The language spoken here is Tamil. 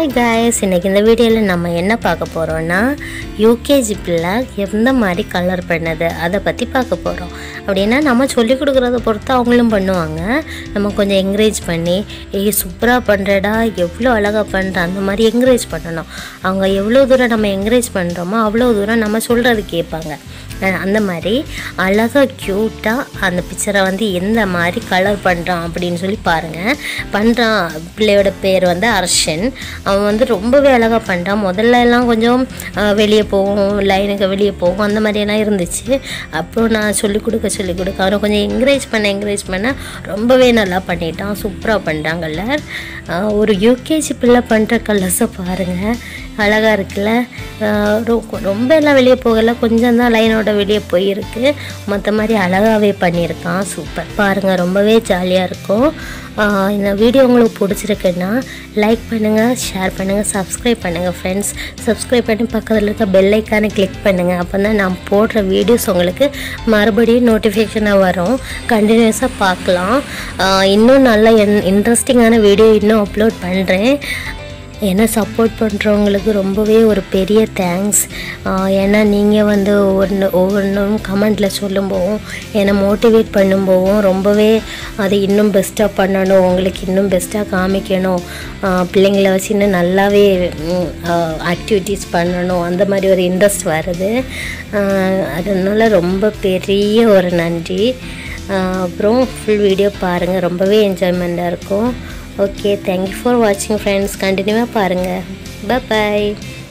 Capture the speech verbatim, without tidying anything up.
Hi guys, இன்னைக்கு இந்த வீடியோல நம்ம என்ன பார்க்க போறோம்னா யூகேஜி பிள்ளை எந்த மாதிரி கலர் பண்ணது அத பத்தி பார்க்க போறோம். அப்படினா நம்ம சொல்லி கொடுக்கறத பொறுத்து அவங்களும் பண்ணுவாங்க. நம்ம கொஞ்சம் என்கரேஜ் பண்ணி ஏய் சூப்பரா பண்றடா, எவ்வளவு அழகா பண்ற அந்த மாதிரி என்கரேஜ் பண்ணனும். அவங்க எவ்வளவு தூரம் நம்ம என்கரேஜ் பண்றோமோ அவ்வளவு தூரம் நம்ம சொல்றது கேட்பாங்க. அந்த மாதிரி அழகா கியூட்டா அந்த பிக்சரை வந்து எந்த மாதிரி கலர் பண்றான் அப்படினு சொல்லி பாருங்க. பண்றான் பிள்ளையோட பேர் வந்து அர்ஷன். அவன் வந்து ரொம்பவே அழகா பண்றான். முதல்ல எல்லாம் கொஞ்சம் வெளியே போகும், லைனுக்கு வெளியே போகும், அந்த மாதிரி எல்லாம் இருந்துச்சு. அப்புறம் நான் சொல்லி கொடுக்க சொல்லி கொடுக்க அவனை கொஞ்சம் என்கரேஜ் பண்ண என்கரேஜ் பண்ண ரொம்பவே நல்லா பண்ணிட்டான். சூப்பரா பண்றான் கலர். ஒரு யூகேஜி பிள்ளை பண்ற கலர்ஸை பாருங்க, அழகா இருக்குல்ல. ரொம்ப எல்லாம் வெளியே போகல, கொஞ்சம் தான் லைனோட வெளியே போயிருக்கு. மற்ற மாதிரி அழகாவே பண்ணியிருக்கான். சூப்பர் பாருங்க, ரொம்பவே ஜாலியாக இருக்கும். இந்த வீடியோ உங்களுக்கு பிடிச்சிருக்குன்னா லைக் பண்ணுங்கள், ஷேர் பண்ணுங்கள், சப்ஸ்கிரைப் பண்ணுங்கள் ஃப்ரெண்ட்ஸ். சப்ஸ்கிரைப் பண்ணி பக்கத்தில் இருக்க பெல் ஐக்கானை கிளிக் பண்ணுங்கள். அப்போ தான் நான் போடுற வீடியோஸ் உங்களுக்கு மறுபடியும் நோட்டிஃபிகேஷனாக வரும். கண்டினியூஸாக பார்க்கலாம். இன்னும் நல்ல இன்ட்ரெஸ்டிங்கான வீடியோ இன்னும் அப்லோட் பண்ணுறேன். என்னை சப்போர்ட் பண்ணுறவங்களுக்கு ரொம்பவே ஒரு பெரிய தேங்க்ஸ். ஏன்னா நீங்கள் வந்து ஒவ்வொன்று ஒவ்வொன்றும் கமெண்டில் சொல்லும்போதும் என்னை மோட்டிவேட் பண்ணும்போதும் ரொம்பவே அதை இன்னும் பெஸ்ட்டாக பண்ணணும், உங்களுக்கு இன்னும் பெஸ்ட்டாக காமிக்கணும், பிள்ளைங்களை வச்சு இன்னும் நல்லாவே ஆக்டிவிட்டீஸ் பண்ணணும், அந்த மாதிரி ஒரு இன்ட்ரெஸ்ட் வருது. அதனால ரொம்ப பெரிய ஒரு நன்றி. அப்புறம் ஃபுல் வீடியோ பாருங்கள், ரொம்பவே என்ஜாய்மெண்ட்டாக இருக்கும். Okay, thank you for watching friends. Continue பாருங்க. Bye bye.